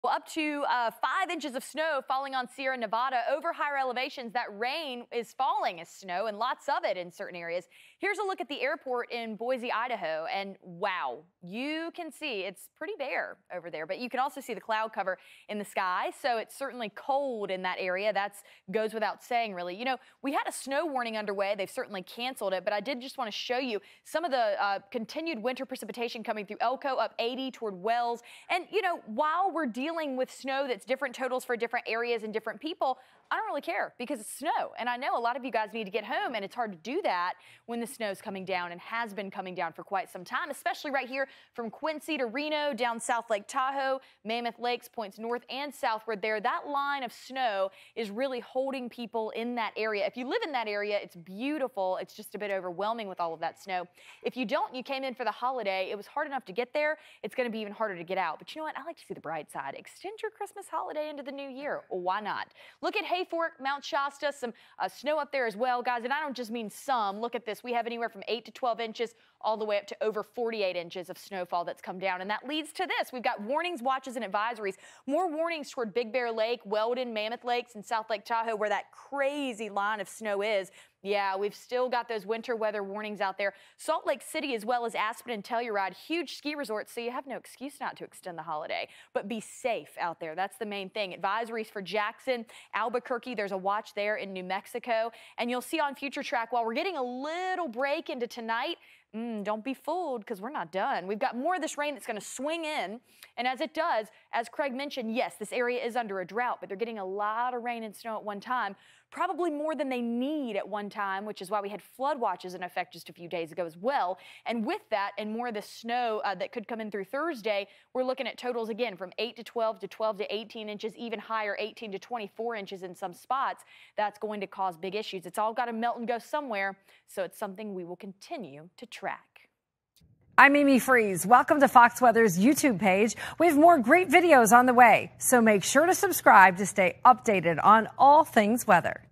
Well, up to 5 inches of snow falling on Sierra Nevada. Over higher elevations, that rain is falling as snow, and lots of it in certain areas. Here's a look at the airport in Boise, Idaho, and wow, you can see it's pretty bare over there, but you can also see the cloud cover in the sky, so it's certainly cold in that area. That goes without saying, really. You know, we had a snow warning underway. They've certainly canceled it, but I did just want to show you some of the continued winter precipitation coming through Elko, up 80 toward Wells. And, you know, while we're dealing with snow that's different totals for different areas and different people, I don't really care because it's snow. And I know a lot of you guys need to get home, and it's hard to do that when the snow's coming down and has been coming down for quite some time, especially right here from Quincy to Reno, down South Lake Tahoe, Mammoth Lakes, points north and southward there. That line of snow is really holding people in that area. If you live in that area, it's beautiful. It's just a bit overwhelming with all of that snow. If you don't, you came in for the holiday, it was hard enough to get there. It's going to be even harder to get out. But you know what? I like to see the bright side. Extend your Christmas holiday into the new year. Why not? Look at Hayfork, Mount Shasta, some snow up there as well, guys. And I don't just mean some. Look at this. We have anywhere from 8 to 12 inches all the way up to over 48 inches of snowfall that's come down. And that leads to this. We've got warnings, watches, and advisories. More warnings toward Big Bear Lake, Weldon, Mammoth Lakes, and South Lake Tahoe, where that crazy line of snow is. Yeah, we've still got those winter weather warnings out there. Salt Lake City, as well as Aspen and Telluride, huge ski resorts, so you have no excuse not to extend the holiday. But be safe out there. That's the main thing. Advisories for Jackson, Albuquerque. There's a watch there in New Mexico. And you'll see on Future Track, while we're getting a little break into tonight, don't be fooled, because we're not done. We've got more of this rain that's going to swing in. And as it does, as Craig mentioned, yes, this area is under a drought, but they're getting a lot of rain and snow at one time, probably more than they need at one time, which is why we had flood watches in effect just a few days ago as well. And with that and more of the snow that could come in through Thursday, we're looking at totals again from 8 to 12 to 12 to 18 inches, even higher, 18 to 24 inches in some spots. That's going to cause big issues. It's all got to melt and go somewhere, so it's something we will continue to track. I'm Amy Freeze. Welcome to Fox Weather's YouTube page. We have more great videos on the way, so make sure to subscribe to stay updated on all things weather.